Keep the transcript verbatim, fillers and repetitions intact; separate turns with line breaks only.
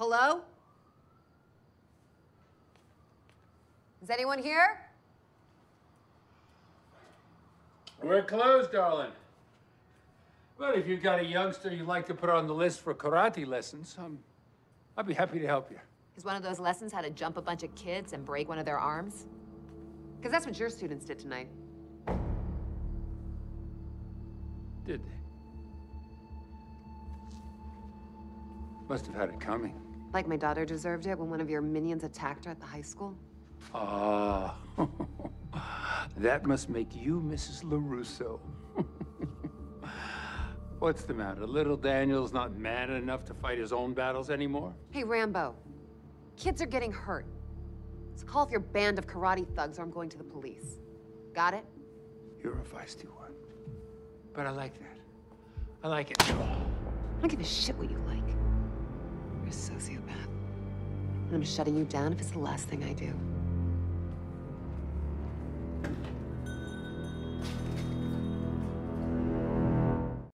Hello? Is anyone here?
We're closed, darling. But if you've got a youngster you'd like to put on the list for karate lessons, um, I'd be happy to help you.
Is one of those lessons how to jump a bunch of kids and break one of their arms? Because that's what your students did tonight.
Did they? Must have had it coming.
Like my daughter deserved it when one of your minions attacked her at the high school?
Ah, that must make you Missus LaRusso. What's the matter? Little Daniel's not man enough to fight his own battles anymore?
Hey, Rambo. Kids are getting hurt. So call off your band of karate thugs or I'm going to the police. Got it?
You're a feisty one. But I like that. I like it.
I don't give a shit what you like. You're a sociopath. And I'm shutting you down if it's the last thing I do.